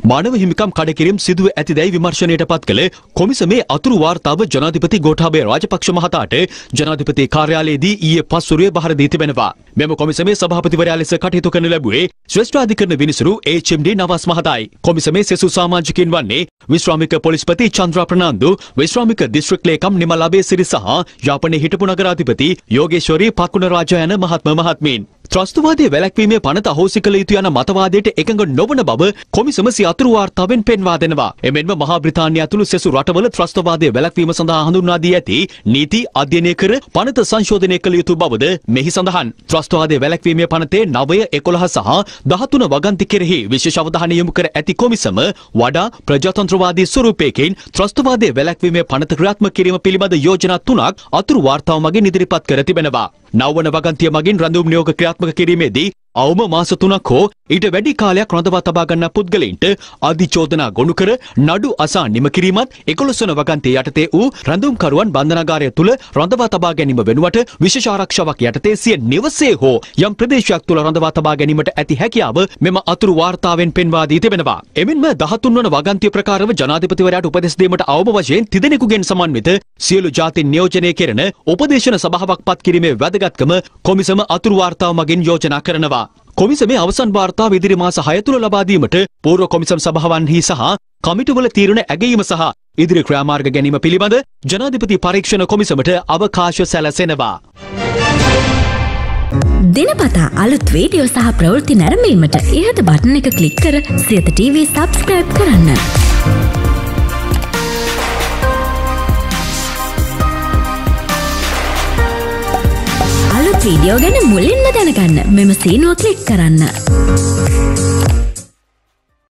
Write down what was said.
මානව හිමිකම් කඩකිරීම සිදුව ඇතිදැයි විමර්ශනයට පත් කළ කොමිසමේ අතුරු වාර්තාව ජනාධිපති ගෝඨාභය රාජපක්ෂ මහතාට ජනාධිපති කාර්යාලයේදී ඊයේ පස්වරුවේ බහර දී තිබෙනවා. මෙම කොමිසමේ සභාපතිවරයා ලෙස කටයුතු කරන ලැබුවේ ශ්‍රේෂ්ඨාධිකරණ විනිසුරු HMD නවාස් මහතායි. කොමිසමේ සෙසු සමාජිකින් වන්නේ විශ්‍රාමික පොලිස්පති චන්ද්‍රා ප්‍රනාන්දු, විශ්‍රාමික දිස්ත්‍රික් ලේකම් නිමල් අබේසිරි සහ යාපනයේ හිටපු නගරාධිපති යෝගේශ්වරී පකුණ රාජා යන මහත්මීන්. ත්‍රස්තවාදයේ වැළැක්වීමේ පනත අහෝසි කළ යුතු යන මතවාදයට එකඟ නොවන බව කොමිසම සිය අතුරු වාර්තාවෙන් පෙන්වා දෙනවා. එමෙන්ම මහා බ්‍රිතාන්‍ය ඇතුළු සෙසු රටවල ත්‍රස්තවාදයේ වැළැක්වීම සඳහා හඳුන්වා දී ඇති නීති අධ්‍යයනය කර පනත සංශෝධනය කළ යුතු බවද මෙහි සඳහන්. ත්‍රස්තවාදයේ වැළැක්වීමේ පනතේ 9, 11 සහ 13 වගන්ති කෙරෙහි විශේෂ අවධානය යොමු කර ඇති කොමිසම වඩා ප්‍රජාතන්ත්‍රවාදී ස්වරූපයකින් ත්‍රස්තවාදයේ වැළැක්වීමේ පනත ක්‍රියාත්මක කිරීම පිළිබඳ යෝජනා 3ක් අතුරු වාර්තාව මගින් ඉදිරිපත් කර තිබෙනවා. 9 වන වගන්තිය මගින් රැඳවුම් නියෝග ක්‍රියාත්මක කිරීමේදී අවම මාස 3ක් හෝ ඊට වැඩි කාලයක් රඳවා තබා ගන්නා පුද්ගලයින්ට අධිචෝදනා ගොනු කර නඩු අසා නිම කිරීමත් 11 වන වගන්තිය යටතේ වූ රැඳවුම්කරුවන් බන්ධනාගාරය තුළ රඳවා තබා ගැනීම වෙනුවට විශේෂ ආරක්ෂාවක් යටතේ සිය නිවසේ හෝ යම් ප්‍රදේශයක් තුළ රඳවා තබා ගැනීමට ඇති හැකියාව මෙම අතුරු වාර්තාවෙන් පෙන්වා දී තිබෙනවා. එමෙන්ම 13 වන වගන්තිය ප්‍රකාරව ජනාධිපතිවරයාට උපදෙස් දීමට අවම වශයෙන් තිදෙනෙකුගෙන් සමන්විත සියලු ජාතීන් නියෝජනය කෙරෙන උපදේශන සභාවක් පත් කිරීමේ වැදගත්කම කොමිසම අතුරු වාර්තාව මගින් යෝජනා කරනවා. කොමිසමේ අවසන් වාර්තාව ඉදිරි මාස 6 තුළ ලබා දීමට පූර්ව කොමිසම් සභාවන්හි සහ කමිටුවල තීරණ ඇගීම සහ ඉදිරි ක්‍රියාමාර්ග ගැනීම පිළිබඳ ජනාධිපති පරීක්ෂණ කොමිසමට අවකාශ සැලසෙනවා. දිනපතා අලුත් වීඩියෝ සහ ප්‍රවෘත්ති නැරඹීමට ඉහත බටන් එක ක්ලික් කර සියත TV subscribe කරන්න. අලුත් වීඩියෝ ගැන මුලින්ම දැනගන්න මෙම සීනුව ක්ලික් කරන්න.